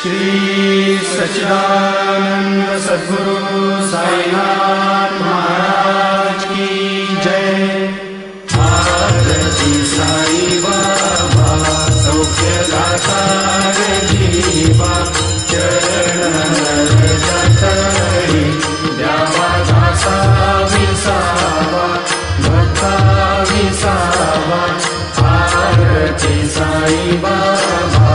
श्री सच्चिदानंद सद्गुरु साईनाथ महाराज की जय। आरती साई बाबा सौख्यदाता जीवा चरण जतरी द्यावा दासा विसावा भक्ता विसावा। आरती साई बाबा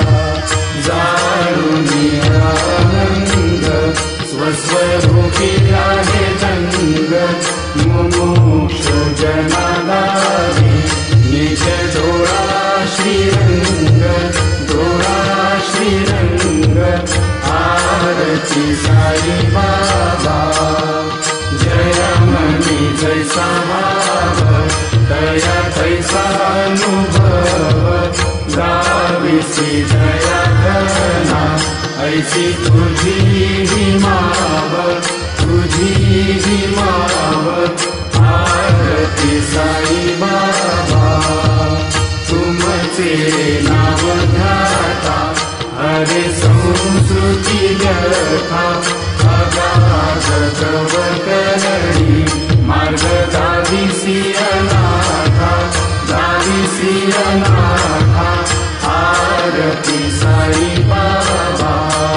स्वस्वरूपी आहे जंग मुमुक्ष जनादारी नित्य डोळा श्रीरंग डोळा श्रीरंग। आरती साई बाबा जय मनी जैसा भाव दया तैसा अनुभव गाविसी दया घना ऐसी तुझी ही मावत तुझी ही मावत। आरती साई बाबा तुमचे नाव ध्याता हरे संस्कृती व्यथा अगाध कवकरणी मार्ग दाविसी अनाथा दाविसी अनाथा। आरती साई बाबा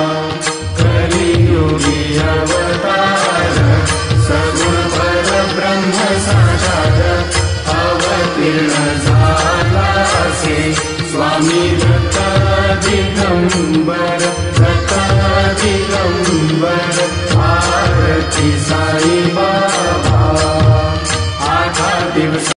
कलियुगी अवतार सगुण परब्रह्म साकार अवतीर्ण झालासे स्वामी दत्त दिगंबर दत्त दिगंबर। आरती साई बाबा आठा दिवस